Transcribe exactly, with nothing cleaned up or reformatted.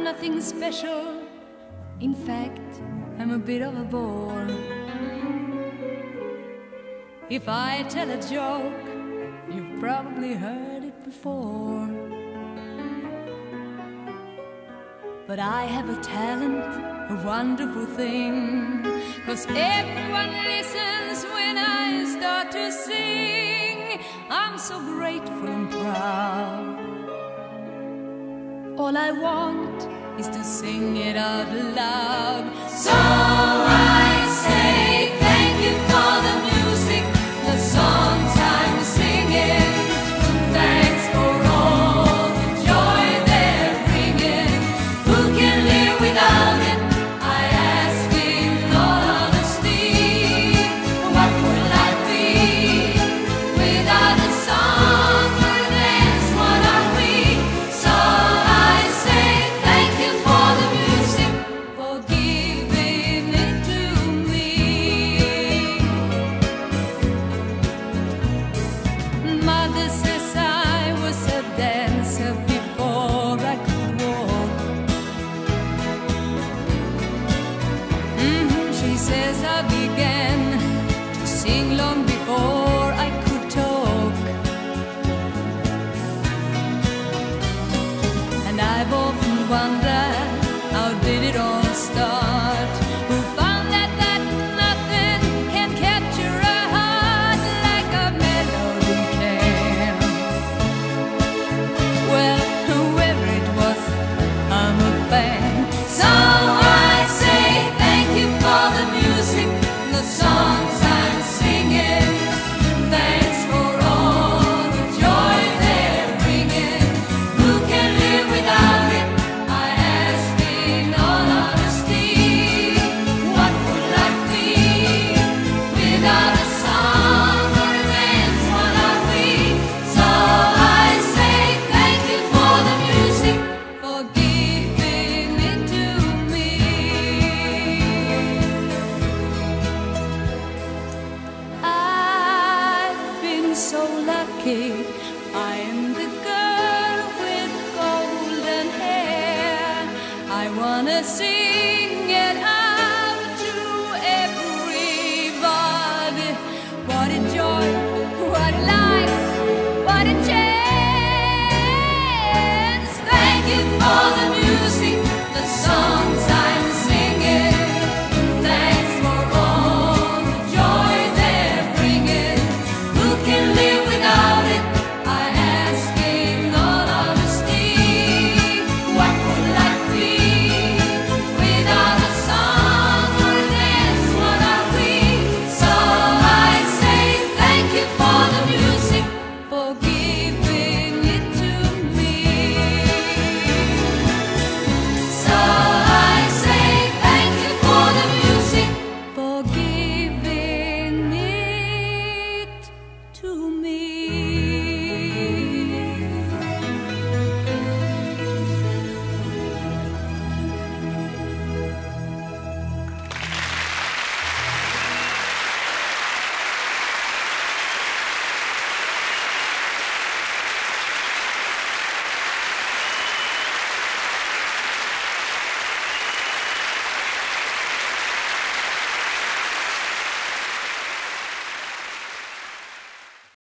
nothing special. In fact, I'm a bit of a bore. If I tell a joke, you've probably heard it before. But I have a talent, a wonderful thing, 'cause everyone listens when I start to sing. I'm so grateful and proud. All I want is to sing it out loud. So I say thank you for the music, the songs I'm singing. Thanks for all the joy they're bringing. Who can live without it? I ask in all honesty. What would life be without a song or a dance? What are we? So I say thank you for the music, for giving it to me. Mother says I was a dancer before I could walk. Mhm, she says I began to sing long before I could talk. And I've often wondered, how did it all start? Who found that, that nothing can capture a heart like a melody can? Well, whoever it was, I'm a fan. So I say thank you for the music, the songs I'm singing. Thanks for all the joy they're bringing. Who can live without it? I ask in all honesty. What would life be without a song or a dance? What are we? So I say thank you for the music, for giving it to me. I've been so lucky. I am the girl with golden hair. I wanna sing it out to everybody. What a joy, what a life.